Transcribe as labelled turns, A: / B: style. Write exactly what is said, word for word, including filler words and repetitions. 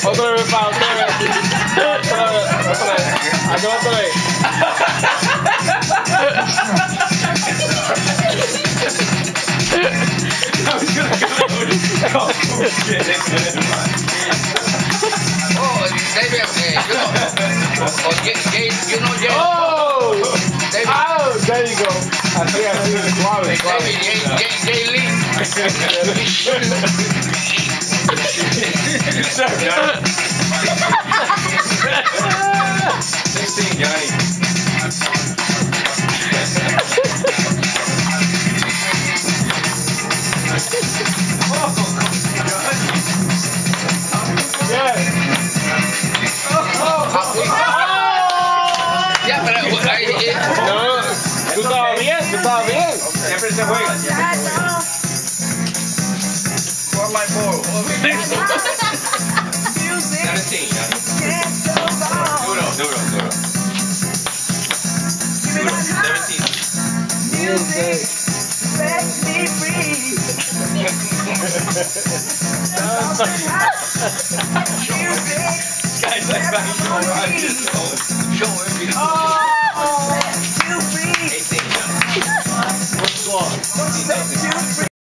A: Otra vez, pa, otra vez. Otra vez, otra vez. Aquí otra vez.
B: Oh, David, uh, you know, oh, Jay, Jay, you know Jay.
A: Oh!
B: David,
A: Oh, there you go. Así, así, suave, suave.
B: David, Jay, Jay, Jay Lee.
C: sixteen, Johnny.
A: Yeah.
B: Ya, pero ahí, eh,
A: No, tú estabas bien, tú estabas bien.
C: Siempre se juega. For my ball. seventeen, Johnny. Duro, duro, duro. Duro, seventeen.
A: Music.
D: Set me free.
C: Guys, like back in the show every
D: Oh, set you free.
C: eighteen, Johnny.
A: Which one?
D: Set you free.